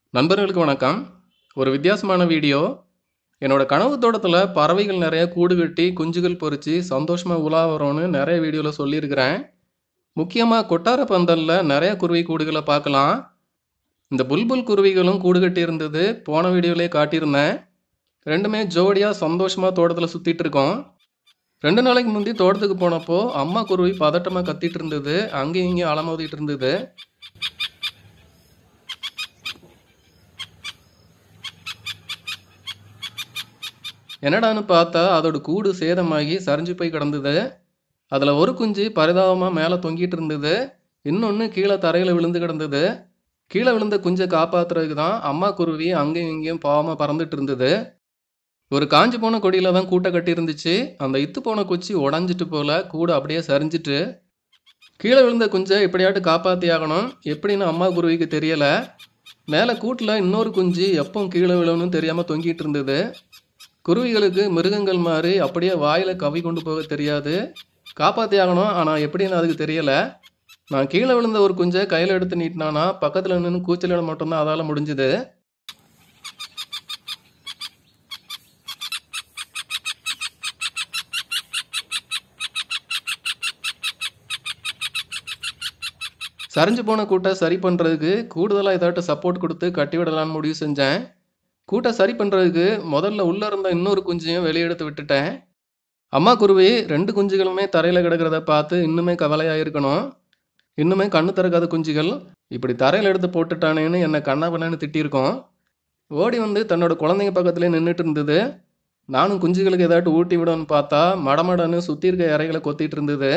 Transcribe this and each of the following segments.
நண்பர்களுக்கு வணக்கம். ஒரு வித்தியாசமான வீடியோ. என்னோட கனவு தோட்டத்துல பறவைகள் நிறைய கூடு கட்டி குஞ்சுகள் பொரிச்சு சந்தோஷமா உலா வரும்னு நிறைய வீடியோல சொல்லியிருக்கிறேன். முக்கியமா கொட்டார பந்தல்ல நிறைய குருவி கூடுகளை பார்க்கலாம். இந்த புல்புல் குருவிகளும் கூடு கட்டி இருந்தது போன வீடியோலயே காட்டியிருந்தேன். ரெண்டுமே ஜோடியா சந்தோஷமா தோட்டத்துல சுத்திட்டு இருக்கோம். 2 நாளைக்கு முந்தி தோட்டத்துக்கு போனப்போ அம்மா குருவி பதட்டமா கத்திட்டு இருந்தது, அங்கேயும் இங்கேயும் அலமோதிட்டு இருந்தது. என்னடான்னு பார்த்தா அதோட கூடு சேதமாகி சரிஞ்சு போய் கிடந்தது. அதுல ஒரு குஞ்சு பரிதாபமா மேலே தொங்கிட்டு இருந்தது, இன்னொன்று கீழே தரையில விழுந்து கிடந்தது. கீழே விழுந்த குஞ்சை காப்பாத்துறதுக்கு தான் அம்மா குருவி அங்கேயும் இங்கேயும் பாவமா பறந்துட்டு இருந்தது. ஒரு காஞ்சு போன கொடியில தான் கூட்டை கட்டி இருந்துச்சு. அந்த இத்து போன குச்சி உடஞ்சிட்டு போல கூடு அப்படியே சரிஞ்சிட்டு. கீழே விழுந்த குஞ்சை எப்படியாட்டு காப்பாத்தி ஆகணும், எப்படின்னு அம்மா குருவிக்கு தெரியல. மேலே கூட்டில் இன்னொரு குஞ்சு எப்போ கீழே விழணும்னு தெரியாம தொங்கிட்டு இருந்தது. குருவிகளுக்கு மிருகங்கள் மாதிரி அப்படியே வாயில கவி கொண்டு போக தெரியாது, காப்பாத்தி ஆகணும். ஆனால் எப்படின்னு அதுக்கு தெரியல. நான் கீழே விழுந்த ஒரு குஞ்சை கையில் எடுத்து நீட்டினானா பக்கத்தில் நின்று கூச்சலிட மட்டும்தான் அதால் முடிஞ்சுது. சரிஞ்சு போன கூட்டை சரி பண்ணுறதுக்கு கூடுதலாக ஏதாட்டும் சப்போர்ட் கொடுத்து கட்டி விடலான்னு முடிவு செஞ்சேன். கூட்டை சரி பண்ணுறதுக்கு முதல்ல உள்ளே இருந்த இன்னொரு குஞ்சையும் வெளியே எடுத்து விட்டுட்டேன். அம்மா குருவி 2 குஞ்சுகளுமே தரையில் கிடக்கிறத பார்த்து இன்னுமே கவலையாக இருக்கணும். இன்னுமே கண்ணு திறக்காத குஞ்சுகள் இப்படி தரையில் எடுத்து போட்டுட்டானேன்னு என்னை கண்ணா பண்ணு திட்டியிருக்கோம். ஓடி வந்து தன்னோட குழந்தைங்க பக்கத்துலேயே நின்றுட்டு இருந்தது. நானும் குஞ்சுகளுக்கு ஏதாட்டும் ஊட்டி விடணும்னு பார்த்தா மடமடன்னு சுற்றி இருக்க இறைகளை கொத்திட்டு இருந்தது.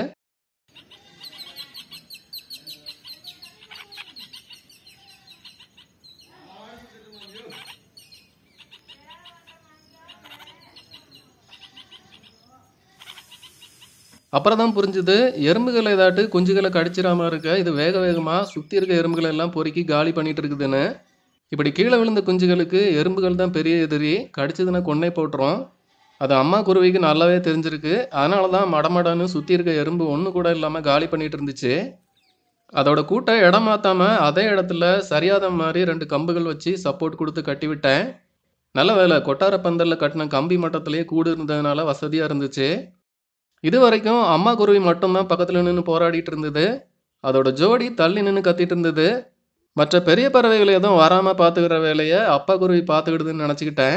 அப்புறம் தான் புரிஞ்சுது, எறும்புகள் ஏதாட்டு குஞ்சுகளை கடிச்சிடாம இருக்க இது வேக வேகமாக சுற்றி இருக்க எறும்புகளை எல்லாம் பொறுக்கி காலி பண்ணிட்டு இருக்குதுன்னு. இப்படி கீழே விழுந்த குஞ்சுகளுக்கு எறும்புகள் தான் பெரிய எதிரி, கடிச்சதுன்னா கொன்னே போட்டுரும். அது அம்மா குருவிக்கு நல்லாவே தெரிஞ்சிருக்கு. அதனால தான் மடமடன்னு சுற்றி இருக்க எறும்பு ஒன்று கூட இல்லாமல் காலி பண்ணிட்டு இருந்துச்சு. அதோட கூட்டை இடம் மாற்றாம அதே இடத்துல சரியாத மாதிரி 2 கம்புகள் வச்சு சப்போர்ட் கொடுத்து கட்டி விட்டேன். நல்ல வேலை, கொட்டார பந்தலில் கட்டின கம்பி மட்டத்திலேயே கூடு இருந்ததுனால வசதியாக இருந்துச்சு. இது வரைக்கும் அம்மா குருவி மட்டும்தான் பக்கத்தில் நின்று போராடிட்டு இருந்தது. அதோட ஜோடி தள்ளி நின்று கத்திட்டு இருந்தது. மற்ற பெரிய பறவைகள் எதுவும் வராமல் பார்த்துக்கிற வேலையை அப்பா குருவி பார்த்துக்கிடுதுன்னு நினச்சிக்கிட்டேன்.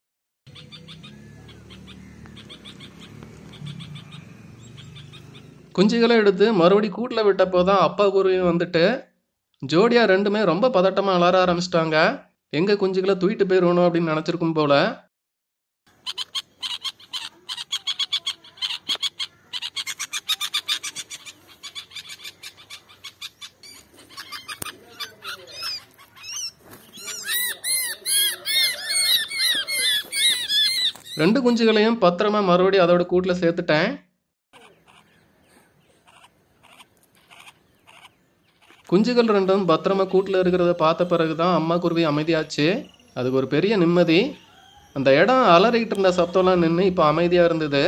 குஞ்சுகளை எடுத்து மறுபடி கூட்டில் விட்டப்போ தான் அப்பா குருவி வந்துட்டு ஜோடியாக ரெண்டுமே ரொம்ப பதட்டமாக அலற ஆரம்பிச்சிட்டாங்க. எங்கள் குஞ்சுகளை தூக்கிட்டு போயிடணும் அப்படின்னு நினச்சிருக்கும் போல. ரெண்டு குஞ்சுகளையும் பத்திரமா மறுபடியும் அதோட கூட்டில் சேர்த்துட்டேன். குஞ்சுகள் ரெண்டும் பத்திரமா கூட்டில் இருக்கிறத பார்த்த பிறகு தான் அம்மா குருவி அமைதியாச்சு. அதுக்கு ஒரு பெரிய நிம்மதி. அந்த இடம் அலறிக்கிட்டு இருந்த சத்தம்லாம் நின்று இப்போ அமைதியாக இருந்தது.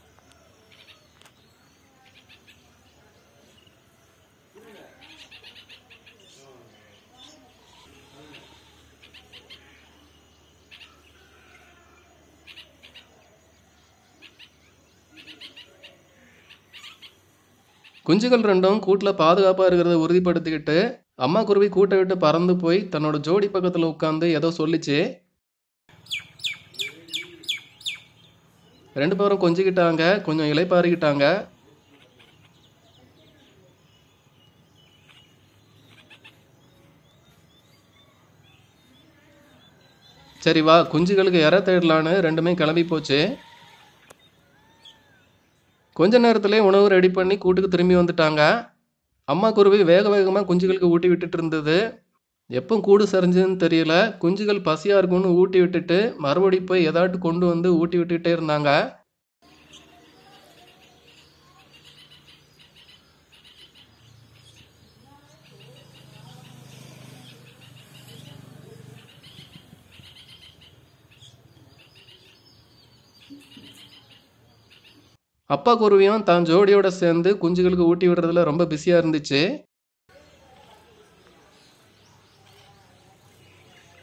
குஞ்சுகள் ரெண்டும் கூட்டில் பாதுகாப்பாக இருக்கிறத உறுதிப்படுத்திக்கிட்டு அம்மா குருவி கூட்டை விட்டு பறந்து போய் தன்னோட ஜோடி பக்கத்தில் உட்காந்து ஏதோ சொல்லிச்சு. 2 பேரும் கொஞ்சிக்கிட்டாங்க, கொஞ்சம் இளைப்பாறிக்கிட்டாங்க. சரி வா, குஞ்சுகளுக்கு இறை தேடலான்னு ரெண்டுமே கிளம்பி போச்சு. கொஞ்ச நேரத்திலே உணவு ரெடி பண்ணி கூட்டுக்கு திரும்பி வந்துட்டாங்க. அம்மா குருவி வேக வேகமாக குஞ்சுகளுக்கு ஊட்டி விட்டுட்டு இருந்தது. எப்போ கூடு சரிஞ்சுன்னு தெரியல. குஞ்சுகள் பசியாக இருக்கும்னு ஊட்டி விட்டுட்டு மறுபடி போய் ஏதாட்டு கொண்டு வந்து ஊட்டி விட்டுக்கிட்டே இருந்தாங்க. அப்பா குருவியும் தான் ஜோடியோட சேர்ந்து குஞ்சுகளுக்கு ஊட்டி விடுறதுல ரொம்ப பிஸியாக இருந்துச்சு.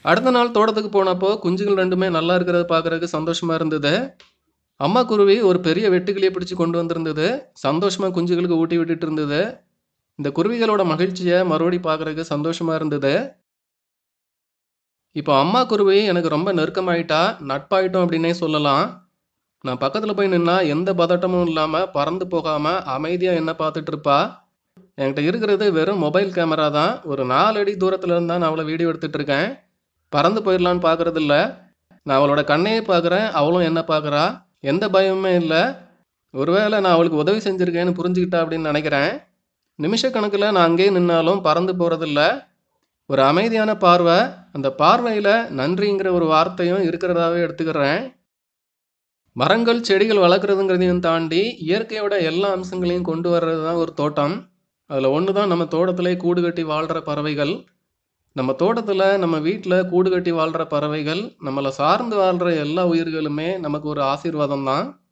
அடுத்த நாள் தோட்டத்துக்கு போனப்போ குஞ்சுகள் ரெண்டுமே நல்லா இருக்கிறத பார்க்கறதுக்கு சந்தோஷமா இருந்தது. அம்மா குருவி ஒரு பெரிய வெட்டுக்கிளியை பிடிச்சு கொண்டு வந்திருந்தது. சந்தோஷமா குஞ்சுகளுக்கு ஊட்டி விட்டுட்டு இருந்தது. இந்த குருவிகளோட மகிழ்ச்சியை மறுபடி பார்க்கறதுக்கு சந்தோஷமா இருந்தது. இப்போ அம்மா குருவி எனக்கு ரொம்ப நெருக்கமாயிட்டா, நட்பாயிட்டோம் அப்படின்னே சொல்லலாம். நான் பக்கத்துல போய் நின்னா எந்த பதட்டமும் இல்லாம பறந்து போகாம அமைதியா என்ன பார்த்துட்டு இருப்பா. என்கிட்ட இருக்கிறது வெறும் மொபைல் கேமரா தான். ஒரு 4 அடி தூரத்துல இருந்தா நான் அவளை வீடியோ எடுத்துட்டு இருக்கேன். பறந்து போயிடலான்னு பார்க்கறது இல்ல. நான் அவளோட கண்ணையே பார்க்குறேன், அவளும் என்ன பார்க்குறா. எந்த பயமுமே இல்ல. ஒருவேளை நான் அவளுக்கு உதவி செஞ்சிருக்கேன்னு புரிஞ்சுக்கிட்டா அப்படின்னு நினைக்கிறேன். நிமிஷக்கணக்கில் நான் அங்கேயே நின்னாலும் பறந்து போறதில்ல. ஒரு அமைதியான பார்வை, அந்த பார்வையில நன்றிங்கிற ஒரு வார்த்தையும் இருக்கிறதாவே எடுத்துக்கிறேன். மரங்கள், செடிகள் வளர்க்குறதுங்கிறதையும் தாண்டி இயற்கையோட எல்லா அம்சங்களையும் கொண்டு வர்றது தான் ஒரு தோட்டம். அதில் ஒன்று தான் நம்ம தோட்டத்திலே கூடு கட்டி வாழ்கிற பறவைகள். நம்ம தோட்டத்தில், நம்ம வீட்டில் கூடு கட்டி வாழ்கிற பறவைகள், நம்மளை சார்ந்து வாழ்கிற எல்லா உயிர்களுமே நமக்கு ஒரு ஆசீர்வாதம் தான்.